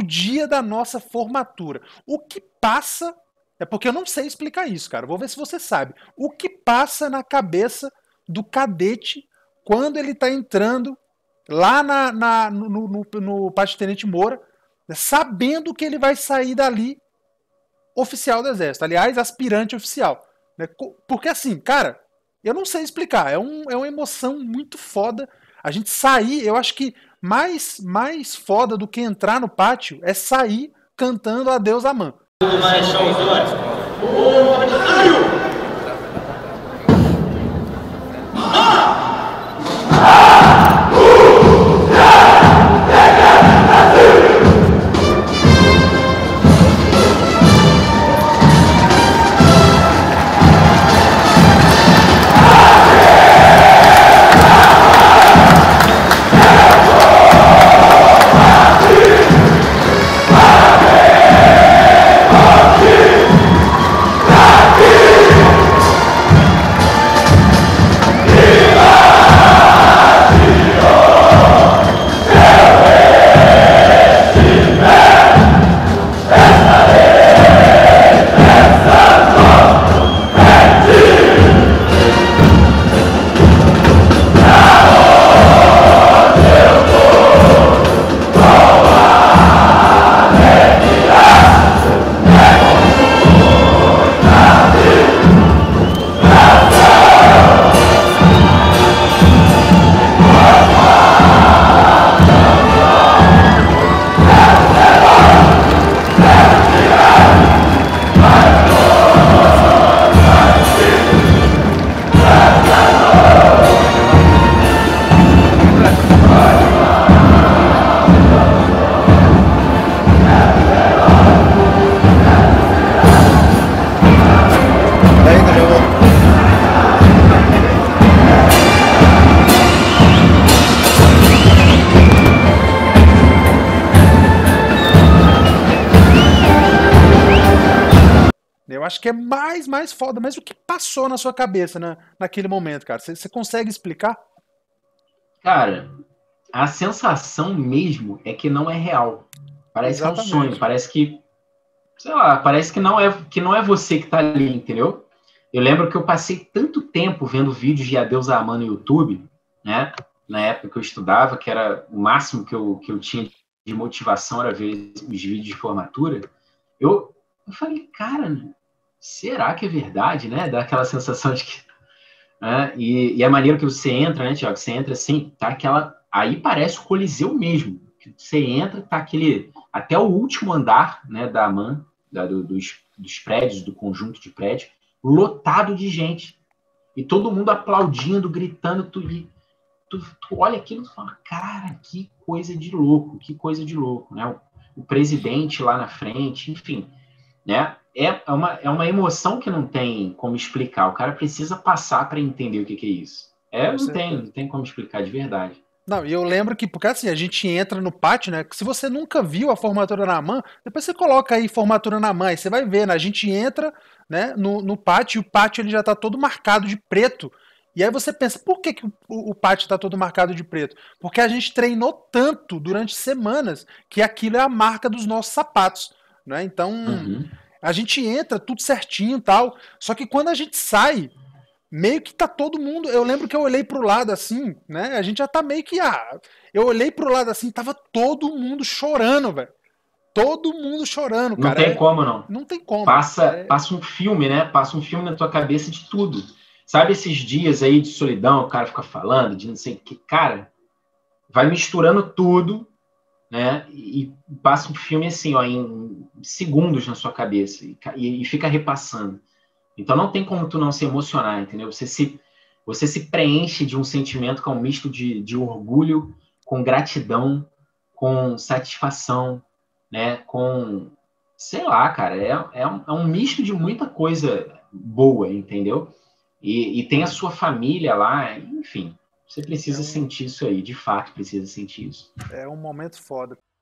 dia da nossa formatura. O que passa... É porque eu não sei explicar isso, cara. Vou ver se você sabe. O que passa na cabeça do cadete quando ele tá entrando lá no Pátio Tenente Moura, sabendo que ele vai sair dali oficial do Exército. Aliás, aspirante oficial. Né? Porque assim, cara, eu não sei explicar. É uma emoção muito foda. A gente sair, eu acho que mais foda do que entrar no pátio é sair cantando Adeus Amã. Eu acho que é mais foda, mas o que passou na sua cabeça naquele momento, cara? Você consegue explicar? Cara, a sensação mesmo é que não é real. Parece que é um sonho, Exatamente. parece que, sei lá, parece que não é você que tá ali, entendeu? Eu lembro que eu passei tanto tempo vendo vídeos de Adeus Amã no YouTube, né? Na época que eu estudava, que era o máximo que eu tinha de motivação era ver os vídeos de formatura. Eu falei, cara, será que é verdade, né? Dá aquela sensação de que... Né? E a maneira que você entra, né, Tiago? Você entra assim, tá aquela... Aí parece o Coliseu mesmo. Você entra, tá aquele... Até o último andar, né, da AMAN, dos prédios, do conjunto de prédios, lotado de gente. E todo mundo aplaudindo, gritando. Tu olha aquilo e fala, cara, que coisa de louco, que coisa de louco, né? O presidente lá na frente, enfim, né? É uma emoção que não tem como explicar. O cara precisa passar para entender o que é isso. Com Não certeza. tem como explicar de verdade. Não, e eu lembro que, porque assim, a gente entra no pátio, né? Que se você nunca viu a formatura na mão, depois você coloca aí formatura na mão, aí você vai ver, né? A gente entra, né, no pátio, e o pátio ele já tá todo marcado de preto. E aí você pensa, por que, que o pátio tá todo marcado de preto? Porque a gente treinou tanto durante semanas que aquilo é a marca dos nossos sapatos, né? Então, Uhum. a gente entra tudo certinho e tal. Só que quando a gente sai, meio que tá todo mundo. Eu lembro que eu olhei pro lado assim, né? A gente já tá meio que. Eu olhei pro lado assim, tava todo mundo chorando, velho. Todo mundo chorando, Não cara. tem como, não. Não tem como. Passa um filme, né? Passa um filme na tua cabeça de tudo. Sabe esses dias aí de solidão, o cara fica falando, de não sei o que. Cara, vai misturando tudo, né? E passa um filme assim, ó, em segundos na sua cabeça e fica repassando. Então não tem como tu não se emocionar, entendeu? Você se preenche de um sentimento que é um misto de orgulho, com gratidão, com satisfação, né? Com, sei lá, cara, é um misto de muita coisa boa, entendeu? E tem a sua família lá, enfim. Você É precisa um, sentir isso aí, de fato precisa sentir isso. é um momento foda.